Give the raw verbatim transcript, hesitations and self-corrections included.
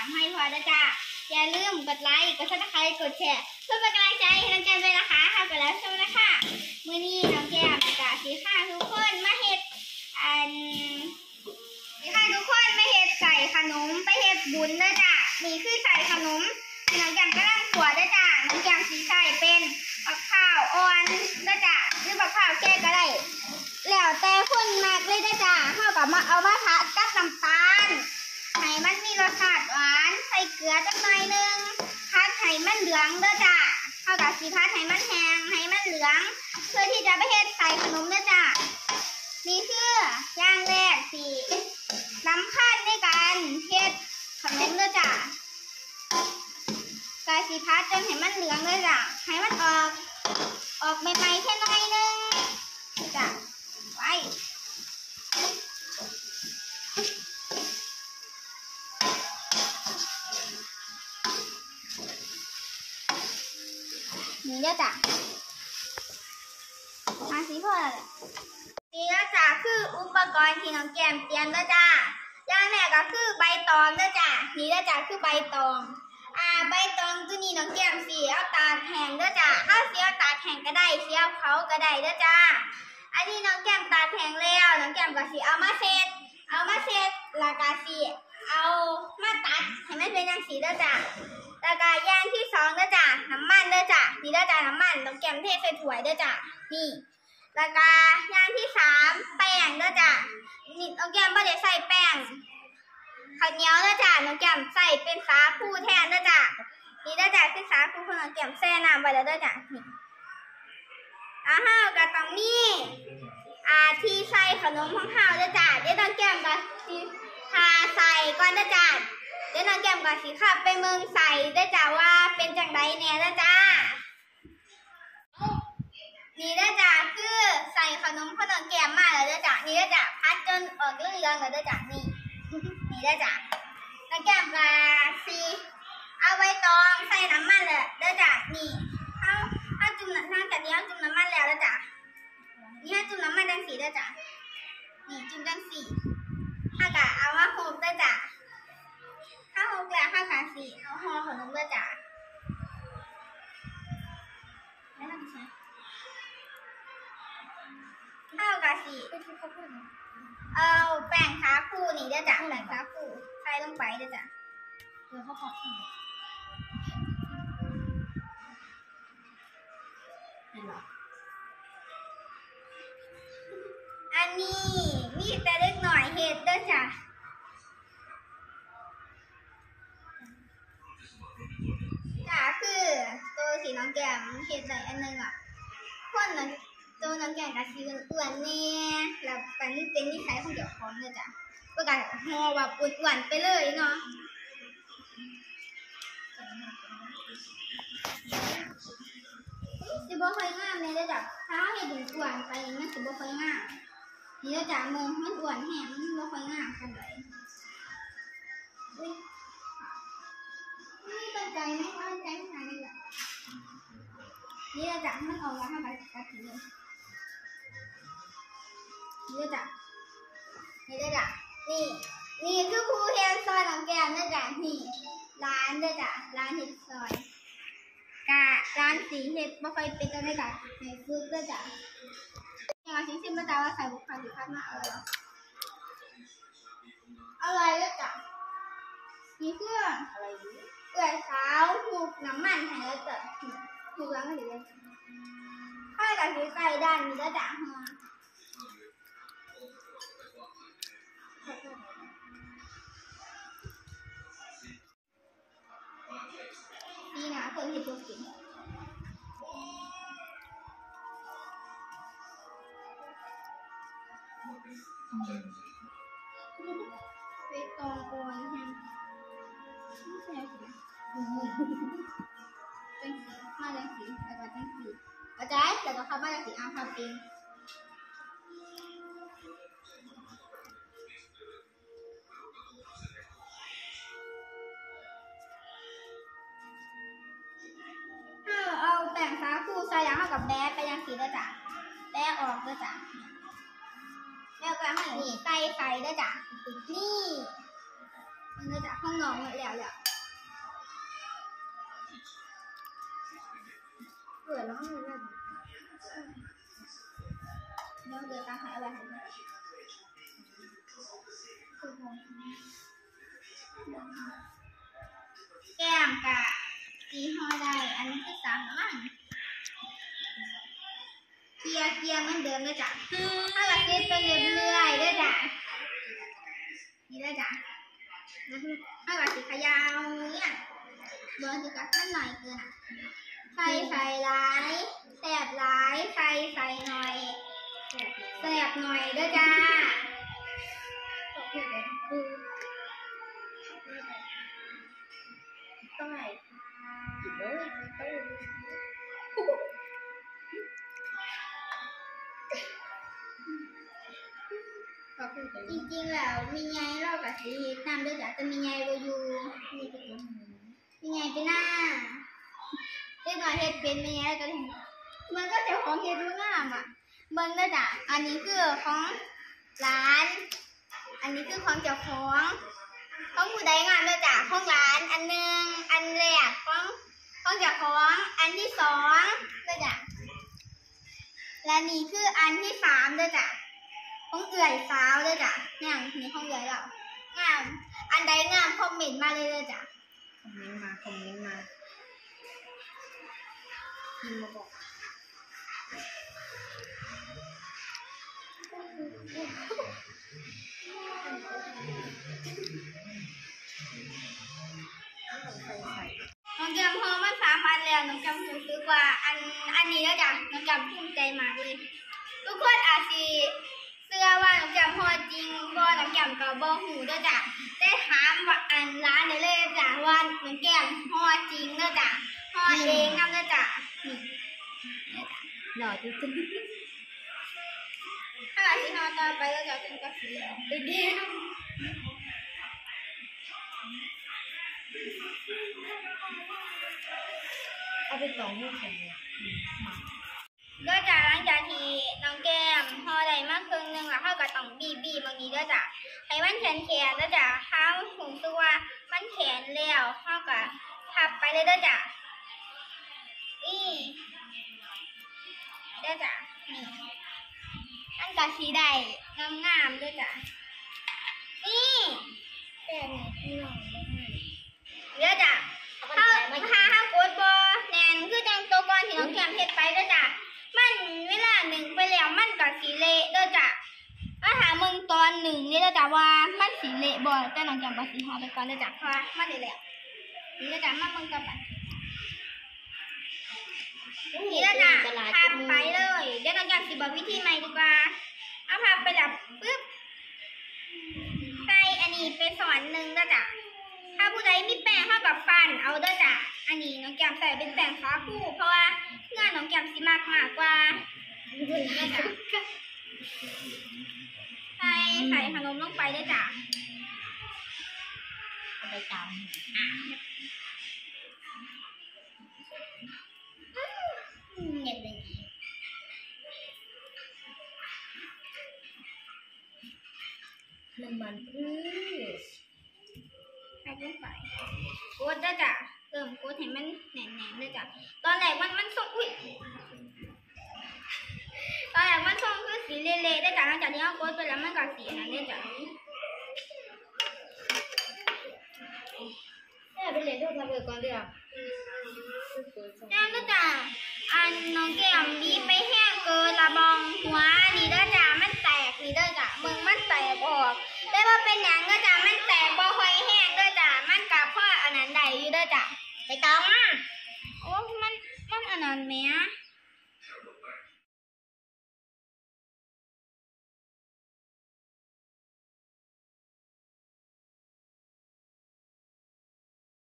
ให้พอนะจ้าอย่าลืมกดไลค์กดซับสไครต์กดแชร์เพื่อเป็นกำลังใจให้น้องแก้มด้วยนะคะค่ะกันแล้วใช่ไหมนะคะมื้อนี้น้องแก้มจะสีข้าทุกคนมาเฮ็ดอันสีข้าทุกคนมาเฮ็ดใส่ขนมไปเฮ็ดบุญด้วยจ้านี่คือใส่ขนมน้องแก้มก็นั่งขวดด้วยจ้าน้องแก้มสีใส่เป็นมะพร้าวอ่อนด้วยจ้าหรือมะพร้าวแก่ก็ได้แล้วแต่คนมากเลยด้วยจ้าเข้ากับมาเอามาทากับน้ำตาลให้มันมีรสชาติหวานใส่เกลือจักหน่อยนึงพัดให้มันเหลืองด้วยจ้าเข้ากับสีพัดให้มันแห้งให้มันเหลืองเพื่อที่จะไปเฮ็ดใส่ขนมด้วยจ้านี่คืออย่างแรกสีสำคัญในการเฮ็ดขนมด้วยจ้ากาสีพัดจนให้มันเหลืองด้วยจ้าให้มันออกออกใหม่ๆแค่น้อยนึงจ้าไว้นี่เด้อจ้ะมาสีพ่อเลยนี่เด้อจ้ะคืออุปกรณ์ที่น้องแก้มเตรียมเด้อจ้ะอย่างแรกก็คือใบตองเด้อจ้ะนี่เด้อจ้ะคือใบตองอ่าใบตองตัวนี้น้องแก้มสีเอาตากแห้งเด้อจ้ะเอาสีเอาตากแห้งก็ได้สีเอาเผาก็ได้เด้อจ้ะอันนี้น้องแก้มตากแห้งแล้วน้องแก้มก็สีเอามาเซตเอามาเซตแล้วก็สีเอามาตัดให้มันเป็นอย่างสีเด้อจ้ะแล้วก็อย่างที่สองเด้อจ้ะน้ำมันเด้อจ้ะนี่เด้อจ้ะน้ำมันน้องแก้มเทใส่ถ้วยเด้อจ้ะนี่แล้วก็อย่างที่สามแป้งเด้อจ้ะนี่น้องแก้มไม่ได้ใส่แป้งข้าวเหนียวเด้อจ้ะน้องแก้มใส่เป็นสาคูแทนเด้อจ้ะนี่เด้อจ้ะคือสาคูของน้องแก้มแช่น้ำไว้แล้วเด้อจ้ะนี่อ่าฮะก็ต้องมีอ่าที่ใส่ขนมของเฮาเด้อจ้ะเดี๋ยวน้องแก้มก็สิทาใส่ก่อนเด้อจ้ะเดี๋ยวน้องแก้มก็สิขับไปเมืองใส่เด้อจ้ะว่าเป็นจังไดแน่เด้อจ้ะนี่เด้อจ้ะคือใส่ขนมของน้องแก้มมาแล้วเด้อจ้ะนี่เด้อจ้ะพัดจนออกเหลืองๆแล้วเด้อจ้ะนี่นี่เด้อจ้ะน้องแก้มก็สิเอาใบตองใส่น้ำมันเลยเด้อจ้ะนี่เฮาเฮาจุ่มน้ำจากนี้เฮาจุ่มน้ำมันแล้วเด้อจ้ะนี่เฮาจุ่มน้ำมันจังสีเด้อจ้ะนี่จุ่มจังสีเฮาก็เอามาโขลกเด้อจ้ะถ้าโขลกแล้วเฮาก็สิเอาห่อขนมเด้อจ้ะแล้วทำใช่เฮาก็สิเอาแป้งสาคูนี่เด้อจ้ะแป้งสาคูใส่ลงไปเด้อจ้ะเดี๋ยวเขาขอกินอันนี้มีแต่เล็กหน่อยเห็ดเด้อจ้ะจ้ะคือตัวสีน้องแก้มเห็ดใส่อันนึงอ่ะคนนั้นตัวน้องแก้มกับสีอ้วนๆเนี่ยแล้วกันนี่เป็นนิสัยของเดี๋ยวของเด้อจ้ะก็การห่อแบบอ้วนๆไปเลยเนาะสิบ่ค่อยงามเลยเด้อจ้ะถ้าเห็ดอ้วนไปมันสิบ่ค่อยงามนี่เด้อจ้ะมือมันอ้วนแห้งมันบ่ค่อยงามปานใดอุ้ยนี่ตั้งใจไหมตั้งใจขนาดนี้ล่ะนี่เด้อจ้ะมันออกแล้วทำไปตัดทิ้งเลยนี่เด้อจ้ะนี่เด้อจ้ะนี่นี่คือครูเฮ็ดซอยน้องแก้มเด้อจ้ะนี่ร้านเด้อจ้ะร้านเฮ็ดซอยกะร้านสีเห็ดบ่ค่อยเป็นจังได๋จ้ะให้ฝึกเด้อจ้ะอย่างว่าสิซิมบ่จ้ะว่าใส่บุกผัดสิผัดมาอร่อยบ่อร่อยเด้อจ้ะนี่คืออะไรอยู่เอื้อยสาวถูกน้ำมันให้แล้วจ้ะถูกแล้วก็เดี๋ยวถ้าก็สิใส่ด้านนี้เด้อจ้ะห่อนี่นะคนเห็ดตัวกินไปตองโอนฮะไม่ใช่สิจังสีมาจังสีแล้วก็จังสีอาจารย์แต่ก็เข้ามาจังสีอาทำเองเอาแป้งสาคูใส่ยางเข้ากับแบ๊ไปยังสีเด้อจ้ะแบ๊ออกเด้อจ้ะแล้วก็ให้นี่ใส่ไข่เด้อจ้ะนี่มันเด้อจ้ะห้องนอนหมดแล้วแล้วเกิดแล้วไม่ได้เดี๋ยวเกิดตาหายอะไรหายแก้มกะสีหอได้อันนี้คือสามมั่งเกียร์เกียร์เหมือนเดิมเลยจ้ะถ้าเราเซตไปเรื่อยๆด้วยจ้ะนี่ด้วยจ้ะถ้าเราสีขยาวเนี่ยโดนสีกัดมันหน่อยเกินอ่ะใส่ใส่ร้ายแสบร้ายใส่ใส่หน่อยแสบหน่อยด้วยจ้าต้องไหนอีกเลยจริงๆแล้วมีไงเรากับสีน้ำด้วยจ้ะแต่มีไงโบยูมีไงไปหน้าเด็กหน่อยเห็ดเป็นมีไงแล้วก็มันก็จะของเห็ดรู้งามอ่ะเบิ้งด้วยจ้ะอันนี้คือของร้านอันนี้คือของเจ้าของของผู้ใดงานด้วยจ้ะของร้านอันหนึ่งอันแรกของของเจ้าของอันที่สองด้วยจ้ะและนี่คืออันที่สามด้วยจ้ะของเอื่อยสาวด้วยจ้ะเนี่ยนี่ของเอื่อยเรางามอันใดงามคอมเมนต์มาเลยเลยจ้ะคอมเมนต์มาคอมเมนต์มาพิมพ์มาบอกน้องแก้มพอมันสามอันแล้วน้องแก้มรู้สึกว่าอันอันนี้แล้วจ้ะน้องแก้มภูมิใจมากเลยทุกคนอาจจะเชื่อว่าน้องแก้มพอจริงบ่น้องแก้มก็บ่หูด้วยจ้ะได้ถามว่าอันร้านได้เลยจ้ะว่าน้องแก้มพอจริงด้วยจ้ะพอเองนำด้วยจ้ะนี่หล่อจริงๆถ้าเราที่ทำต่อไปเราจะเป็นกาแฟเดียวเอาไปสองลูกของเนี่ยก็จะหลังจากที่น้องแก้มพอได้มากครึ่งหนึ่งแล้วเขาก็ต้องบีบีบางนี้ก็จะให้มันแขนแขนก็จะเขาผมรู้ว่ามันแขนแล้วเขาก็ทับไปเลยก็จะนี่ก็จะนี่อันก็สีได้งามๆด้วยจ้ะนี่แบบนี้หน่อยเดี๋ยวจ้ะถ้าถ้าถ้ากดบอแนนคือจังตัวก่อนที่น้องแก้มเฮ็ดไปด้วยจ้ะมันเวลาหนึ่งไปแล้วมันก็สีเละด้วยจ้ะถ้าถามมึงตอนหนึ่งนี่ด้วยจ้ะว่ามันสีเละบ่แต่น้องแก้มก็สีหอมไปก่อนด้วยจ้ะเพราะมันได้แล้วนี่ด้วยจ้ะมามึงกับมันนี่ด้วยจ้ะพับไปเลยเดี๋ยวน้องแก้มสิบอกวิธีใหม่ดีกว่าเอาพับไปแบบปึ๊บใส่อันนี้ไปสอนหนึ่งด้วยจ้ะถ้าผู้ใดมีแป้งเข้ากับฟันเอาด้วยจ้ะอันนี้น้องแก้มใส่เป็นแป้งฟ้าคู่เพราะว่าเพื่อนน้องแก้มสิมากมากกว่าใส่ใส่ขนมลงไปด้วยจ้ะเอาไปจำเงียบเลยน้ำมันพืชใส่ลงไปกดด้วยจ้ะเติมกดให้มันแน่นๆด้วยจ้ะตอนแรกมันมันส่งอุ้ยตอนแรกมันส่งคือสีเละๆด้วยจ้ะหลังจากที่เรากดไปแล้วมันก็สีนั้นด้วยจ้ะเนี่ยไปเรียนทุกทำเลยก่อนเดียวนี่ด้วยจ้ะอันน้องแก้มดีไปแห้งเกินละบองหัวนี่ด้วยจ้ะมันแตกนี่ด้วยจ้ะมึงมันแตกออกได้ว่าเป็นอย่างด้วยจ้ะมันแตกบ่ค่อยแห้งด้วยจ้ะมันกับพ่ออันนั้นใดอยู่ด้วยจ้ะไปตองมา